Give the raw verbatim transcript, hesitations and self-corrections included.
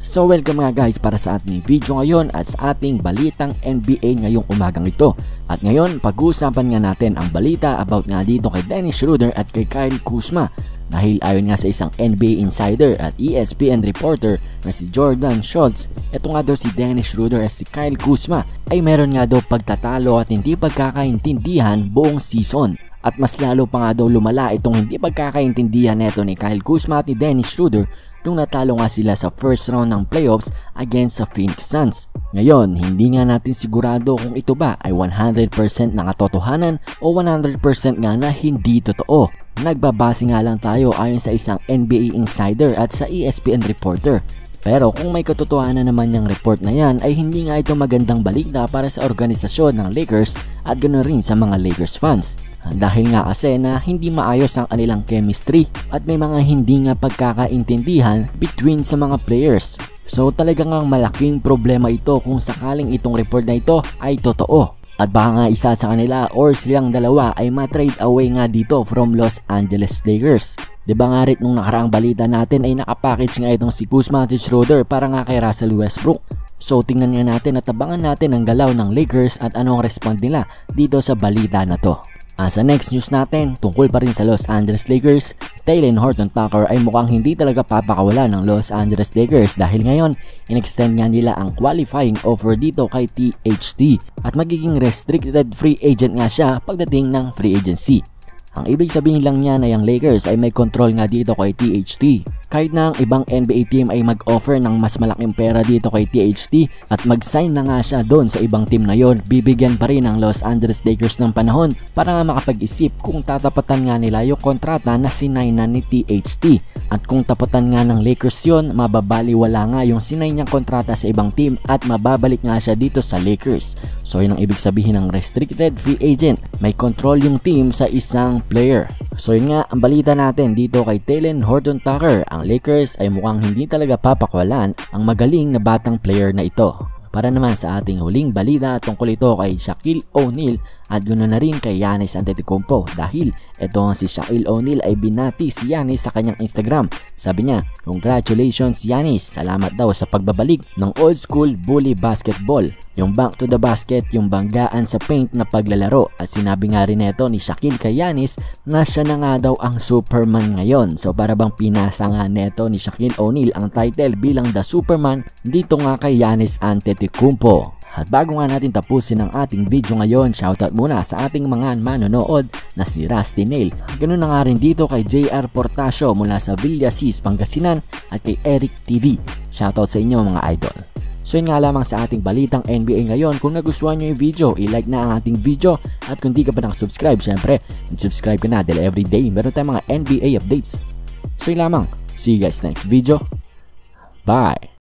So welcome mga guys para sa ating video ngayon at sa ating balitang N B A ngayong umagang ito. At ngayon pag-uusapan nga natin ang balita about nga dito kay Dennis Schroeder at kay Kyle Kuzma. Dahil ayon nga sa isang N B A insider at E S P N reporter na si Jordan Schultz, ito nga daw si Dennis Schroeder at si Kyle Kuzma ay meron nga daw pagtatalo at hindi pagkakaintindihan buong season. At mas lalo pa nga daw lumala itong hindi pagkakaintindihan neto ni Kyle Kuzma at ni Dennis Schroeder nung natalo nga sila sa first round ng playoffs against sa Phoenix Suns. Ngayon, hindi nga natin sigurado kung ito ba ay one hundred percent na katotohanan o one hundred percent nga na hindi totoo. Nagbabase nga lang tayo ayon sa isang N B A insider at sa E S P N reporter. Pero kung may katotohanan naman yung report na yan ay hindi nga ito magandang balita para sa organisasyon ng Lakers at ganoon rin sa mga Lakers fans. Dahil nga kasi na hindi maayos ang kanilang chemistry at may mga hindi nga pagkakaintindihan between sa mga players. So talagang ang malaking problema ito kung sakaling itong report na ito ay totoo. At baka nga isa sa kanila or silang dalawa ay ma-trade away nga dito from Los Angeles Lakers. Diba nga rin nung nakaraang balita natin ay nakapackage nga itong si Kuzma at Schroeder para nga kay Russell Westbrook. So tingnan nga natin at abangan natin ang galaw ng Lakers at ano ang respond nila dito sa balita na to. Uh, sa next news natin, tungkol pa rin sa Los Angeles Lakers, Talen Horton-Tucker ay mukhang hindi talaga papakawala ng Los Angeles Lakers dahil ngayon, in-extend nga nila ang qualifying offer dito kay T H T at magiging restricted free agent nga siya pagdating ng free agency. Ang ibig sabihin lang niya na yung Lakers ay may control nga dito kay T H T. Kahit na ang ibang N B A team ay mag-offer ng mas malaking pera dito kay T H T at mag-sign na nga siya doon sa ibang team na yon, bibigyan pa rin ang Los Angeles Lakers ng panahon para nga makapag-isip kung tatapatan nga nila yung kontrata na sinay na ni T H T. At kung tapatan nga ng Lakers yon, mababaliwala nga yung sinay niyang kontrata sa ibang team at mababalik nga siya dito sa Lakers. So yun ang ibig sabihin ng restricted free agent. May control yung team sa isang player. So yun nga ang balita natin dito kay Talen Horton-Tucker. Ang Lakers ay mukhang hindi talaga papakwalan ang magaling na batang player na ito. Para naman sa ating huling balita tungkol ito kay Shaquille O'Neal at ganoon na rin kay Giannis Antetokounmpo dahil ito si Shaquille O'Neal ay binati si Giannis sa kanyang Instagram. Sabi niya, "Congratulations Giannis, salamat daw sa pagbabalik ng old school bully basketball. Yung back to the basket, yung banggaan sa paint na paglalaro." At sinabi nga rin ito ni Shaquille kay Giannis na siya na nga daw ang Superman ngayon. So para bang pinasa nga neto ni Shaquille O'Neal ang title bilang the Superman dito nga kay Giannis Antetokounmpo. At bago nga natin tapusin ang ating video ngayon, shoutout muna sa ating mga manonood na si Rusty Nail. Ganun na nga rin dito kay J R Portasio mula sa Villasis, Pangasinan at kay Eric T V. Shoutout sa inyo mga idol. So yun nga lamang sa ating balitang N B A ngayon. Kung nagustuhan nyo yung video, i-like na ang ating video. At kung di ka pa nakasubscribe, syempre, subscribe ka na dahil everyday meron tayong mga N B A updates. So yun lamang. See you guys next video. Bye!